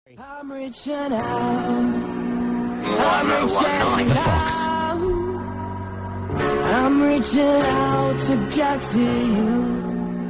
I'm reaching out. I'm reaching out. I'm reaching out to get to you.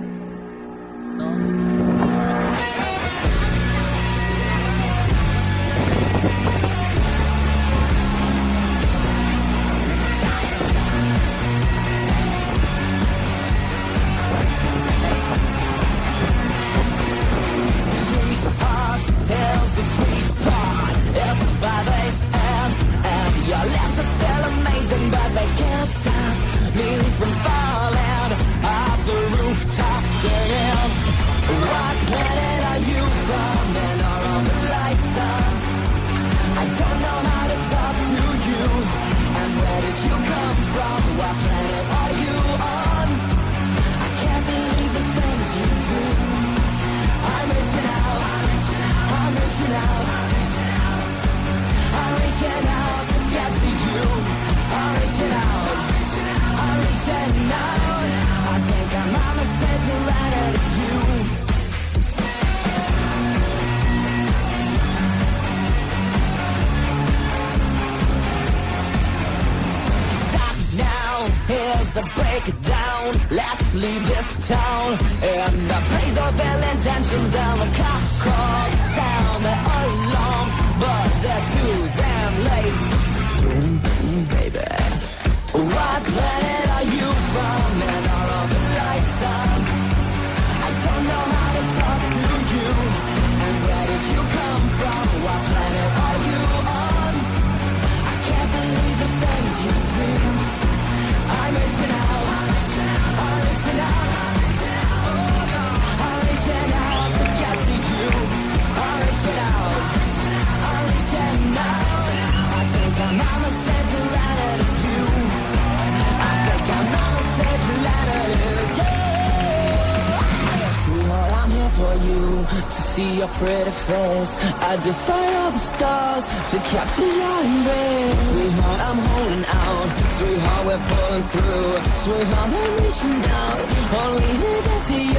Here's the breakdown. Let's leave this town in the place of ill intentions, and the clock calls sound their alarms, but they're too damn late. Baby, what planet are you from, and are all the lights on? I don't know how to talk to you, and where did you come from? What planet are you on? I can't believe the things you do. I'm reaching out, I'm reaching out, I'm reaching out to get to you. I'm reaching out, I'm reaching out. I think I'm on the same planet as you. I think I'm on the same planet as you. Sweetheart, I'm here for you, to see your pretty face. I defy all the stars to capture your embrace. Sweetheart, I'm holding out. Sweetheart, we're pulling through. Sweetheart, I'm reaching out. Only to get to you.